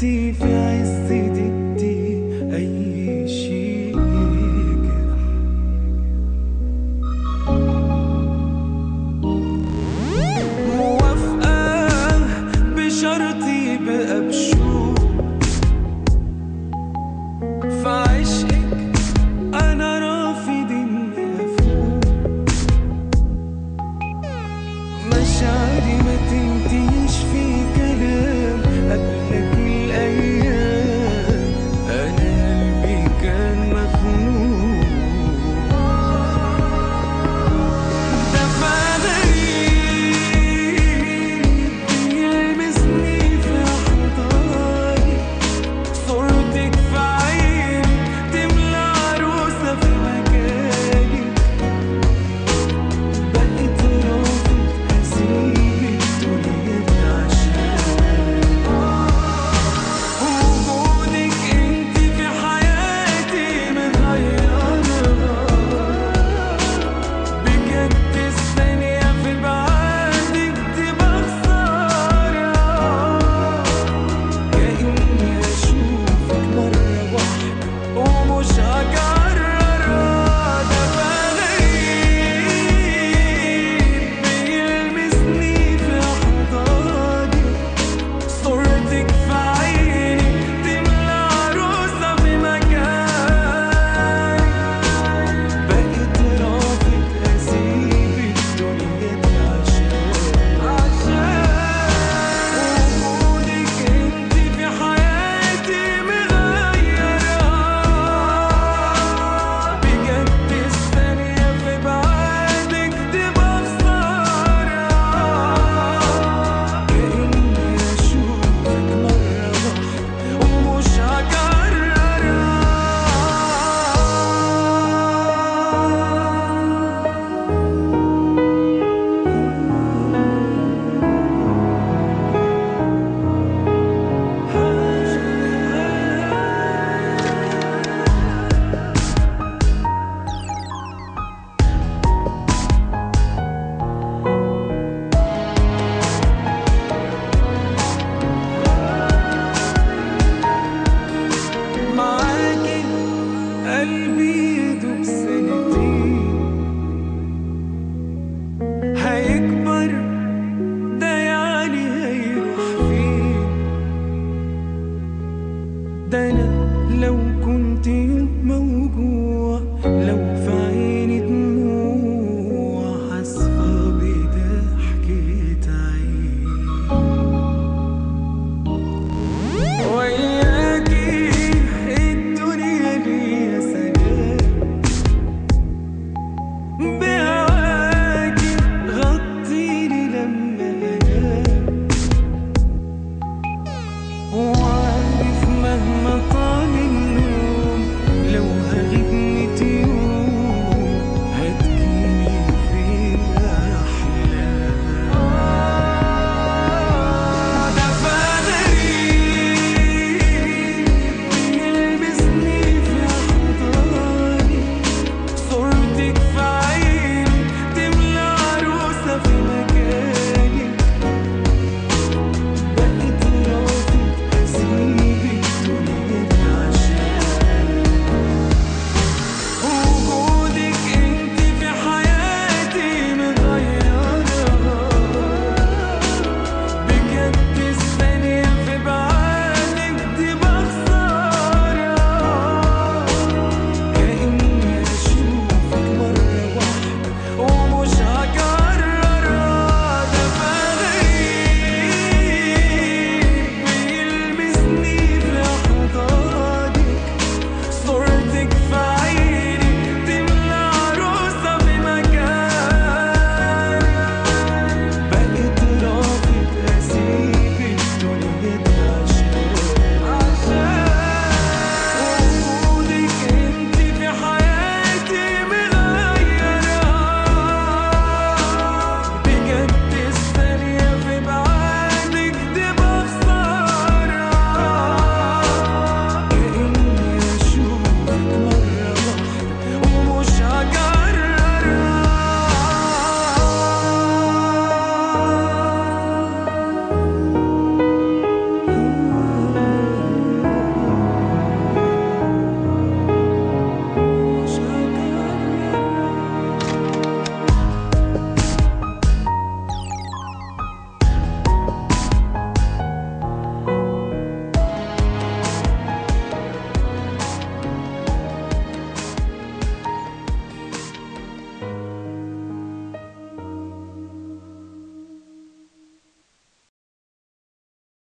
انتي في عز دقتي اي شيء يجرح. موافقة بشرطي بقى بشوق في عشقك، انا رافض اني افوق. مشاعري ما تنتهيش في كلام قبلك الايام، انا قلبي كان مخنوق. دفع غريب بيلمسني في احضاني، صورتك في عيني تملى عروسة في مكاني. بقيت رافض اسيب الدنيا دي عشان وجودك انت في حياتي مغيرها. بجد الثانية في بعادك تبقى خسارة، كأني أشوفك مرة واحدة ومش هكررها. دفع غريب بيلمسني في أحضاني، صورتك في عيني تملى عروسة في مكاني. بقيت رافض أسيب الدنيا دي عشان وجودك انت في حياتي مغيرها. بجد الثانية في بعادك تبقى خسارة، كأني أشوفك مرة واحدة ومش هكررها. معاكي قلبي يدوب سنتين، هيكبر ده يعني هيروح فين؟ ده أنا لو كنت يوم موجوع، لو